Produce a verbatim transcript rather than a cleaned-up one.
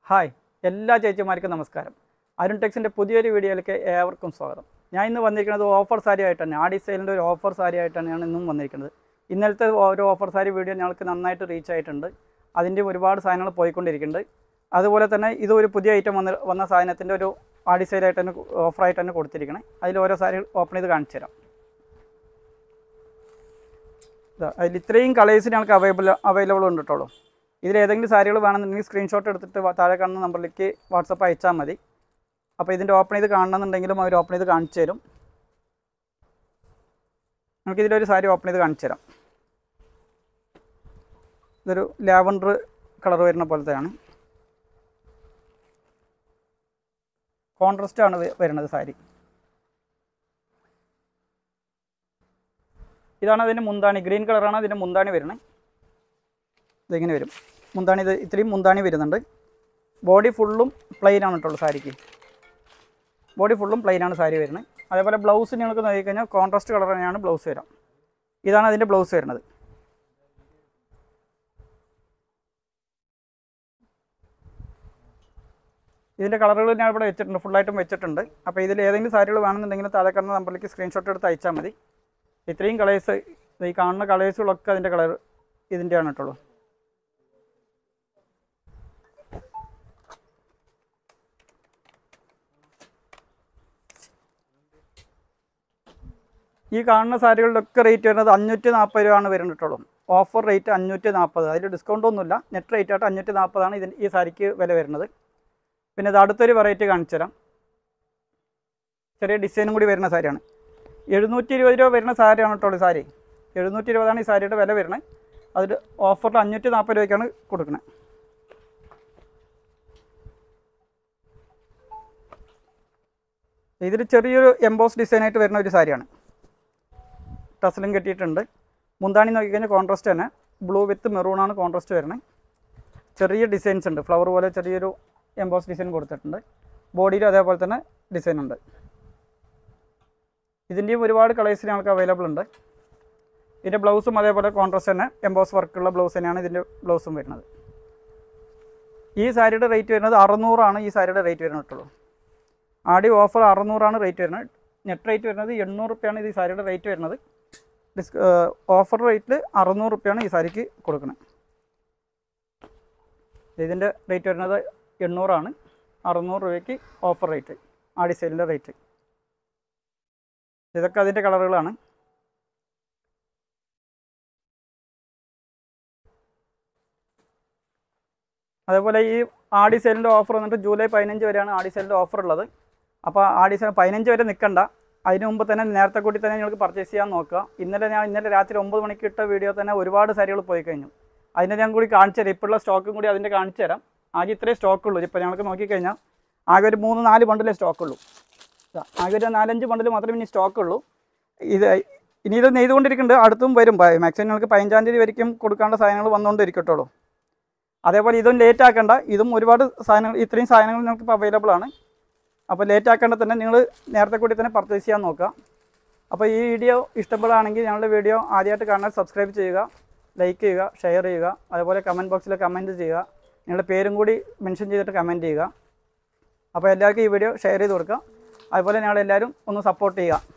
Hi എല്ലാ ചേച്ചിമാർക്കും നമസ്കാരം. അരുൺ ടെക്സിൻ്റെ പുതിയൊരു വീഡിയോയിലേക്ക് ഏവർക്കും സ്വാഗതം. ഞാൻ ഇന്ന് വന്നിരിക്കുന്നത് ഓഫർ സാരി ആയിട്ടാണ്. ആഡി സെയിലിൻ്റെ ഒരു ഓഫർ സാരി ആയിട്ടാണ് ഞാൻ ഇന്നും വന്നിരിക്കുന്നത്. ഇന്നലത്തെ ഒരു ഓഫർ സാരി വീഡിയോ ഞങ്ങൾക്ക് നന്നായിട്ട് റീച്ച് ആയിട്ടുണ്ട്. അതിൻ്റെ ഒരുപാട് സാധനങ്ങൾ പോയിക്കൊണ്ടിരിക്കുന്നുണ്ട്. അതുപോലെ തന്നെ ഇത് ഒരു പുതിയ ഐറ്റം വന്ന് വന്ന സാധനത്തിൻ്റെ ഒരു ആഡി സെയിലായിട്ട് തന്നെ ഓഫറായിട്ട് തന്നെ കൊടുത്തിരിക്കണേ. അതിൽ ഓരോ സാരി ഓപ്പൺ ചെയ്ത് കാണിച്ചു തരാം. അതിൽ ഇത്രയും കളേഴ്സ് ഞങ്ങൾക്ക് അവൈലബിൾ അവൈലബിൾ ഉണ്ട് കേട്ടോളൂ. ഇതിൽ ഏതെങ്കിലും സാരികൾ വേണമെന്നുണ്ടെങ്കിൽ സ്ക്രീൻഷോട്ട് എടുത്തിട്ട് താഴെ കാണുന്ന നമ്പറിലേക്ക് വാട്സപ്പ് അയച്ചാൽ മതി. അപ്പോൾ ഇതിൻ്റെ ഓപ്പൺ ചെയ്ത് കാണണമെന്നുണ്ടെങ്കിലും അവർ ഓപ്പൺ ചെയ്ത് കാണിച്ചു തരും. നമുക്കിതിലൊരു സാരി ഓപ്പൺ ചെയ്ത് കാണിച്ചു തരാം. ഇതൊരു ലാവൻഡർ കളർ വരുന്ന പോലത്തെയാണ്. കോൺട്രാസ്റ്റ് ആണ് വരുന്നത് സാരി. ഇതാണ് അതിൻ്റെ മുന്താണി. ഗ്രീൻ കളറാണ് അതിൻ്റെ മുന്താണി വരുന്നത്. ഇതിങ്ങനെ വരും മുന്താണി. ഇത് ഇത്രയും മുന്താണി വരുന്നുണ്ട്. ബോഡി ഫുള്ളും പ്ലെയിൻ ആണ് കേട്ടോ സാരിക്ക്. ബോഡി ഫുള്ളും പ്ലെയിൻ ആണ് സാരി വരുന്നത്. അതേപോലെ ബ്ലൗസ് നിങ്ങൾക്ക് നോക്കിക്കഴിഞ്ഞാൽ കോൺട്രാസ്റ്റ് കളർ തന്നെയാണ് ബ്ലൗസ് വരാം. ഇതാണ് അതിൻ്റെ ബ്ലൗസ് വരുന്നത്. ഇതിൻ്റെ കളറുകൾ ഞാൻ ഇവിടെ വെച്ചിട്ടുണ്ട്, ഫുള്ളായിട്ടും വെച്ചിട്ടുണ്ട്. അപ്പോൾ ഇതിൽ ഏതെങ്കിലും സാരികൾ വേണമെന്നുണ്ടെങ്കിൽ താഴെ കാണുന്ന നമ്പറിലേക്ക് സ്ക്രീൻഷോട്ട് എടുത്ത് അയച്ചാൽ മതി. ഇത്രയും കളേഴ്സ്, ഈ കാണുന്ന കളേഴ്സുകളൊക്കെ അതിൻ്റെ കളർ ഇതിൻ്റെയാണ് കേട്ടുള്ളൂ. ഈ കാണുന്ന സാരികളുടെയൊക്കെ റേറ്റ് വരുന്നത് അഞ്ഞൂറ്റി നാൽപ്പത് രൂപയാണ് വരുന്നിട്ടുള്ളൂ. ഓഫർ റേറ്റ് അഞ്ഞൂറ്റി നാൽപ്പത്. അതിൽ ഡിസ്കൗണ്ട് ഒന്നുമില്ല. നെറ്റ് റേറ്റ് ആയിട്ട് അഞ്ഞൂറ്റി നാൽപ്പതാണ് ഇതിന് ഈ സാരിക്ക് വില വരുന്നത്. പിന്നെ ഇത് അടുത്തൊരു വെറൈറ്റി കാണിച്ചു തരാം. ചെറിയ ഡിസൈനും കൂടി വരുന്ന സാരിയാണ്. എഴുന്നൂറ്റി ഇരുപത് രൂപ വരുന്ന സാരിയാണ് കേട്ടോ സാരി. എഴുന്നൂറ്റി ഇരുപതാണ് ഈ സാരിയുടെ വില വരുന്നത്. അതിൽ ഓഫറിൽ അഞ്ഞൂറ്റി നാൽപ്പത് രൂപയ്ക്കാണ് കൊടുക്കുന്നത്. ഇതിൽ ചെറിയൊരു എംബോസ് ഡിസൈനായിട്ട് വരുന്ന ഒരു സാരിയാണ്. ടസലും കെട്ടിയിട്ടുണ്ട്. മുന്താണി നോക്കിക്കഴിഞ്ഞാൽ കോൺട്രാസ്റ്റ് തന്നെ. ബ്ലൂ വിത്ത് മെറൂണാണ് കോൺട്രാസ്റ്റ് വരുന്നത്. ചെറിയ ഡിസൈൻസ് ഉണ്ട്. ഫ്ലവർ പോലെ ചെറിയൊരു എംബോസ് ഡിസൈൻ കൊടുത്തിട്ടുണ്ട്. ബോഡിയിലും അതേപോലെ തന്നെ ഡിസൈൻ ഉണ്ട്. ഇതിൻ്റെയും ഒരുപാട് കളേഴ്സ് ഞങ്ങൾക്ക് അവൈലബിൾ ഉണ്ട്. ഇതിൻ്റെ ബ്ലൗസും അതേപോലെ കോൺട്രാസ്റ്റ് തന്നെ എംബോസ് വർക്കുള്ള ബ്ലൗസ് തന്നെയാണ് ഇതിൻ്റെ ബ്ലൗസും വരുന്നത്. ഈ സാരിയുടെ റേറ്റ് വരുന്നത് അറുന്നൂറാണ്. ഈ സാരിയുടെ റേറ്റ് വരുന്നിട്ടുള്ളൂ. ആടി ഓഫർ അറുന്നൂറാണ് റേറ്റ് വരുന്നത്. നെറ്റ് റേറ്റ് വരുന്നത് എണ്ണൂറ് റുപ്യാണ് ഇത് ഈ സാരിയുടെ റേറ്റ് വരുന്നത്. ഡിസ്ക ഓഫർ റേറ്റിൽ അറുന്നൂറ് റുപ്യാണ് ഈ സാരിക്ക് കൊടുക്കുന്നത്. ഇതിൻ്റെ റേറ്റ് വരുന്നത് എണ്ണൂറാണ്. അറുന്നൂറ് രൂപയ്ക്ക് ഓഫർ റേറ്റ്, ആടി സെയിലിൻ്റെ റേറ്റ്. ഇതൊക്കെ അതിൻ്റെ കളറുകളാണ്. അതേപോലെ ഈ ആടി സെയിലിൻ്റെ ഓഫർ വന്നിട്ട് ജൂലൈ പതിനഞ്ച് വരെയാണ് ആടി സെയിലിൻ്റെ ഓഫർ ഉള്ളത്. അപ്പോൾ ആടി സെയിൽ പതിനഞ്ച് വരെ നിൽക്കണ്ട. അതിന് മുമ്പ് തന്നെ നേരത്തെ കൂട്ടി തന്നെ നിങ്ങൾക്ക് പർച്ചേസ് ചെയ്യാൻ നോക്കുക. ഇന്നലെ ഞാൻ ഇന്നലെ രാത്രി ഒമ്പത് മണിക്ക് ഇട്ട വീഡിയോ തന്നെ ഒരുപാട് സാരികൾ പോയി കഴിഞ്ഞു. അതിനെ ഞാൻ കൂടി കാണിച്ചു തരാം. ഇപ്പോഴുള്ള സ്റ്റോക്കും കൂടി അതിൻ്റെ കാണിച്ചു തരാം. ആകെ ഇത്രയും സ്റ്റോക്കുള്ളൂ. ഇപ്പോൾ ഞങ്ങൾക്ക് നോക്കിക്കഴിഞ്ഞാൽ ആകെ ഒരു മൂന്ന് നാല് ബണ്ടിലേ സ്റ്റോക്കുള്ളൂ. ആകെ ഒരു നാലഞ്ച് ബണ്ടിൽ മാത്രമേ ഇനി സ്റ്റോക്കുള്ളൂ. ഇത് ഇനി ഇത് നെയ്തുകൊണ്ടിരിക്കുന്നുണ്ട്. അടുത്തും വരും. മാക്സിമം നിങ്ങൾക്ക് പതിനഞ്ചാം തീയതി വരയ്ക്കും കൊടുക്കേണ്ട സാധനങ്ങൾ വന്നുകൊണ്ടിരിക്കട്ടുള്ളൂ. അതേപോലെ ഇതും ലേറ്റ് ആക്കേണ്ട. ഇതും ഒരുപാട് സാധനങ്ങൾ, ഇത്രയും സാധനങ്ങൾ നിങ്ങൾക്ക് ഇപ്പോൾ അവൈലബിൾ ആണ്. അപ്പോൾ ലേറ്റ് ആക്കേണ്ട തന്നെ നിങ്ങൾ നേരത്തെ കൂടി തന്നെ പർച്ചേസ് ചെയ്യാൻ നോക്കുക. അപ്പോൾ ഈ വീഡിയോ ഇഷ്ടപ്പെടുകയാണെങ്കിൽ ഞങ്ങളുടെ വീഡിയോ ആദ്യമായിട്ട് കാണാൻ സബ്സ്ക്രൈബ് ചെയ്യുക, ലൈക്ക് ചെയ്യുക, ഷെയർ ചെയ്യുക. അതുപോലെ കമൻറ്റ് ബോക്സിൽ കമൻറ്റ് ചെയ്യുക. നിങ്ങളുടെ പേരും കൂടി മെൻഷൻ ചെയ്തിട്ട് കമൻറ്റ് ചെയ്യുക. അപ്പോൾ എല്ലാവർക്കും ഈ വീഡിയോ ഷെയർ ചെയ്ത് കൊടുക്കുക. അതുപോലെ ഞങ്ങളെല്ലാവരും ഒന്ന് സപ്പോർട്ട് ചെയ്യുക.